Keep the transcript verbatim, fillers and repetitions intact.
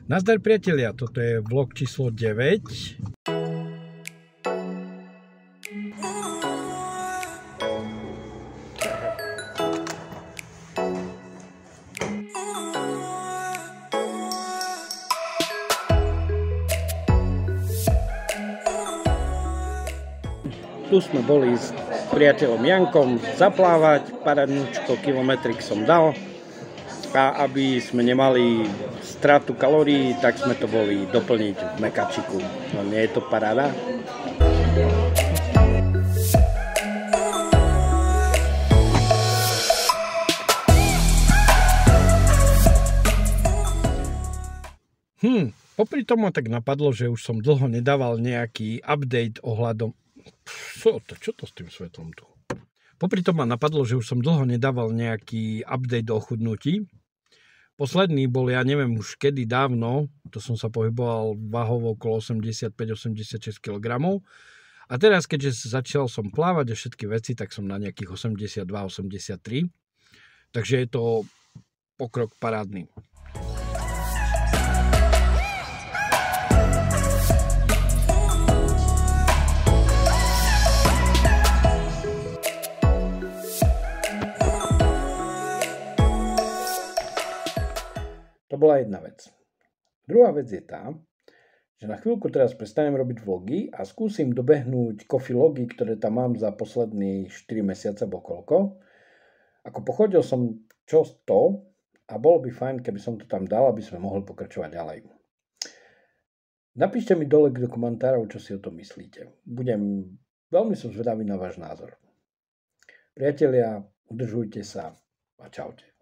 Nazdar priatelia, toto je vlog číslo deväť. Tu sme boli s priateľom Jankom zaplávať, paradnúčko, kilometrik som dal a aby sme nemali stratu kalórií, tak sme to boli doplniť v mekačiku. No nie je to paráda? Hm, popri tom ma tak napadlo, že už som dlho nedával nejaký update ohľadom... Čo to, čo to s tým svetlom tu? Popri tom ma napadlo, že už som dlho nedával nejaký update o chudnutí. Posledný bol, ja neviem už kedy dávno, to som sa pohyboval váhovo okolo osemdesiatpäť osemdesiatšesť kilogramov. A teraz, keďže začal som plávať a všetky veci, tak som na nejakých osemdesiatdva osemdesiattri. Takže je to pokrok parádny. To bola jedna vec. Druhá vec je tá, že na chvíľku teraz prestanem robiť vlogy a skúsim dobehnúť coffee logy, ktoré tam mám za posledné štyri mesiace alebo koľko. Ako pochodil som čo to a bolo by fajn, keby som to tam dal, aby sme mohli pokračovať ďalej. Napíšte mi dole do komentárov, čo si o tom myslíte. Budem, veľmi som zvedavý na váš názor. Priatelia, udržujte sa a čaute.